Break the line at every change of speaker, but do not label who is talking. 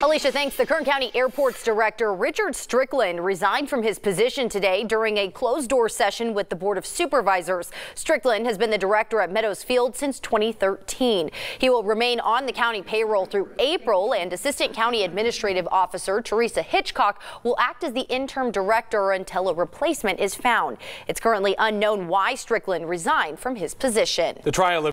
Alicia, thanks. The Kern County Airports Director Richard Strickland resigned from his position today during a closed-door session with the Board of Supervisors. Strickland has been the director at Meadows Field since 2013. He will remain on the county payroll through April, and Assistant County Administrative Officer Teresa Hitchcock will act as the interim director until a replacement is found. It's currently unknown why Strickland resigned from his position.
The trial